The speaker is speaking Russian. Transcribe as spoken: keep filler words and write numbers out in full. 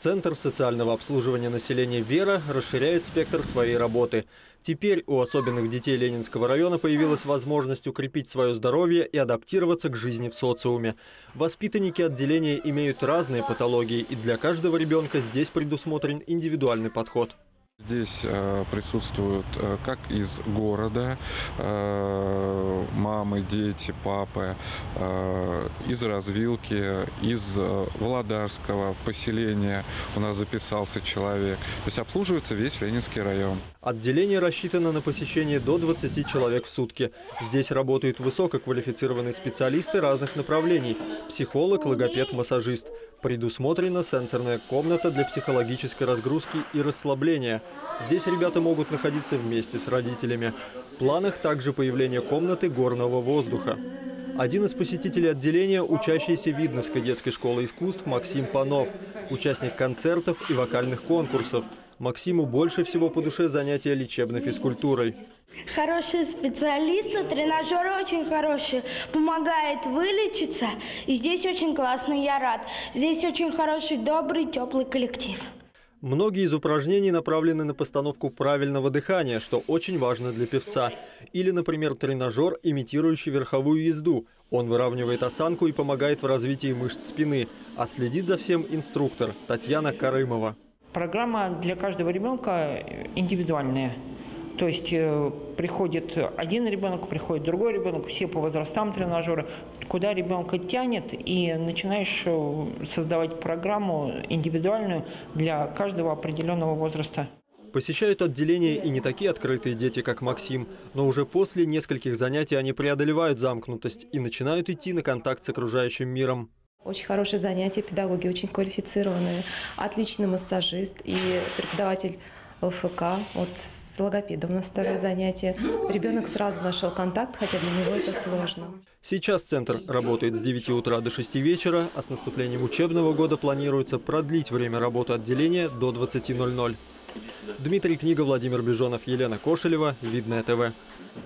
Центр социального обслуживания населения «Вера» расширяет спектр своей работы. Теперь у особенных детей Ленинского района появилась возможность укрепить свое здоровье и адаптироваться к жизни в социуме. Воспитанники отделения имеют разные патологии, и для каждого ребенка здесь предусмотрен индивидуальный подход. Здесь э, присутствуют э, как из города, э, мамы, дети, папы, э, из развилки, из э, Володарского поселения у нас записался человек. То есть обслуживается весь Ленинский район. Отделение рассчитано на посещение до двадцати человек в сутки. Здесь работают высококвалифицированные специалисты разных направлений – психолог, логопед, массажист. Предусмотрена сенсорная комната для психологической разгрузки и расслабления. Здесь ребята могут находиться вместе с родителями. В планах также появление комнаты горного воздуха. Один из посетителей отделения – учащийся Видновской детской школы искусств Максим Панов, участник концертов и вокальных конкурсов. Максиму больше всего по душе занятия лечебной физкультурой. Хорошие специалисты, тренажеры очень хорошие, помогает вылечиться. И здесь очень классно, я рад. Здесь очень хороший, добрый, теплый коллектив. Многие из упражнений направлены на постановку правильного дыхания, что очень важно для певца. Или, например, тренажер, имитирующий верховую езду. Он выравнивает осанку и помогает в развитии мышц спины. А следит за всем инструктор Татьяна Карымова. Программа для каждого ребенка индивидуальная. То есть э, приходит один ребенок, приходит другой ребенок, все по возрастам тренажеры, куда ребенка тянет, и начинаешь создавать программу индивидуальную для каждого определенного возраста. Посещают отделение и не такие открытые дети, как Максим, но уже после нескольких занятий они преодолевают замкнутость и начинают идти на контакт с окружающим миром. Очень хорошее занятие, педагоги очень квалифицированные, отличный массажист и преподаватель ЛФК. Вот с логопедом на второе занятие. Ребенок сразу нашел контакт, хотя для него это сложно. Сейчас центр работает с девяти утра до шести вечера, а с наступлением учебного года планируется продлить время работы отделения до двадцати ноль-ноль. Дмитрий Книга, Владимир Бежонов, Елена Кошелева, Видное ТВ.